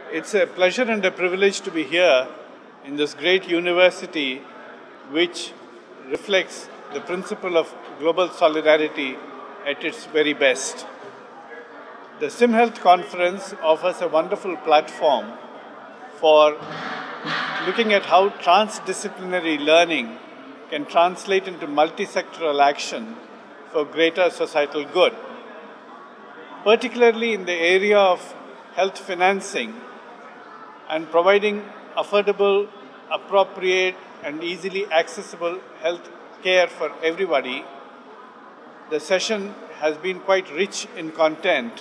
It's a pleasure and a privilege to be here in this great university which reflects the principle of global solidarity at its very best. The SimHealth conference offers a wonderful platform for looking at how transdisciplinary learning can translate into multi-sectoral action for greater societal good. Particularly in the area of health financing and providing affordable, appropriate, and easily accessible health care for everybody, the session has been quite rich in content.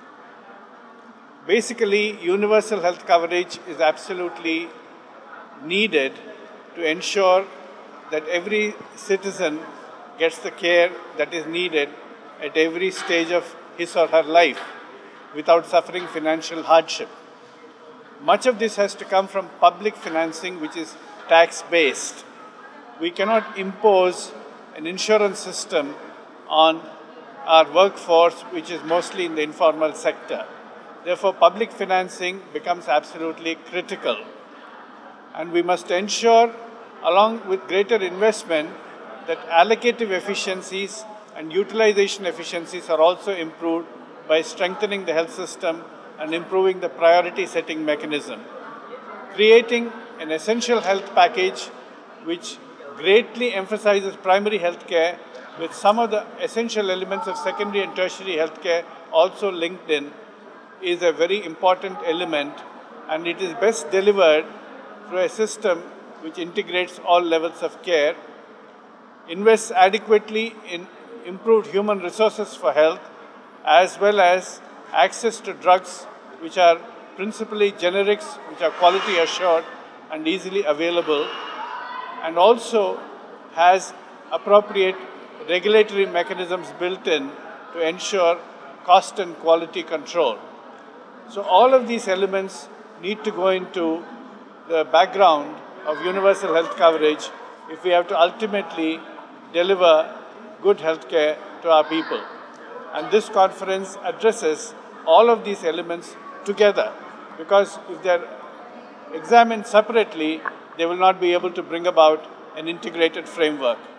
Basically, universal health coverage is absolutely needed to ensure that every citizen gets the care that is needed at every stage of his or her life without suffering financial hardship. Much of this has to come from public financing, which is tax-based. We cannot impose an insurance system on our workforce, which is mostly in the informal sector. Therefore, public financing becomes absolutely critical. And we must ensure, along with greater investment, that allocative efficiencies and utilization efficiencies are also improved by strengthening the health system and improving the priority setting mechanism. Creating an essential health package which greatly emphasizes primary health care with some of the essential elements of secondary and tertiary health care also linked in is a very important element, and it is best delivered through a system which integrates all levels of care, invests adequately in improved human resources for health, as well as access to drugs which are principally generics, which are quality assured and easily available, and also has appropriate regulatory mechanisms built in to ensure cost and quality control. So all of these elements need to go into the background of universal health coverage if we have to ultimately deliver good health care to our people. And this conference addresses all of these elements together, because if they're examined separately, they will not be able to bring about an integrated framework.